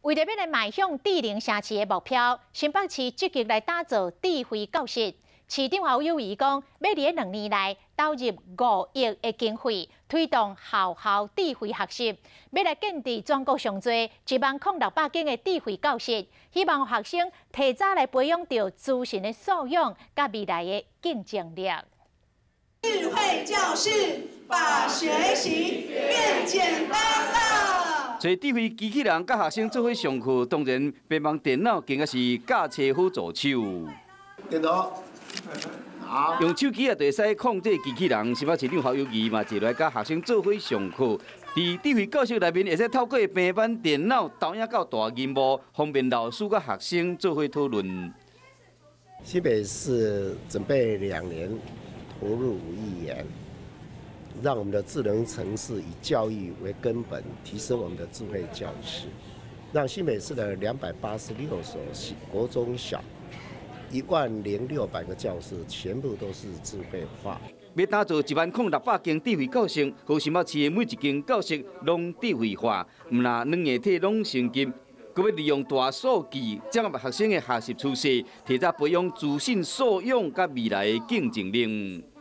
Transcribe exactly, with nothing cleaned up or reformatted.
为了要来迈向智能城市的目标，新北市积极来打造智慧教室。市长侯友宜讲，要伫两年内投入五亿的经费，推动校校智慧学习，要来建立全国上多一万零六百间的智慧教室，希望学生提早来培养到自信的素养，甲未来的竞争力。 智慧教室把学习变简单了。 找智慧机器人，甲学生做伙上课，当然别忘电脑更加是驾车辅助手。 电脑。 好， 用手机啊，就会使控制机器人。新北市长侯友宜嘛，就来甲学生做伙上课。伫智慧教室内面，会使透过平板电脑投影到大荧幕，方便老师甲学生做伙讨论。 新北市准备两年投入五亿元，让我们的智能城市以教育为根本，提升我们的智慧教室，让新北市的两百八十六所国中小。 一万零六百个教室全部都是智慧化。 要打造一万零六百间智慧教室，和新北市的每一间教室拢智慧化，唔那两个体拢升级，佮要利用大数据掌握学生的学习趋势，提早培养自信素养甲未来的竞争力。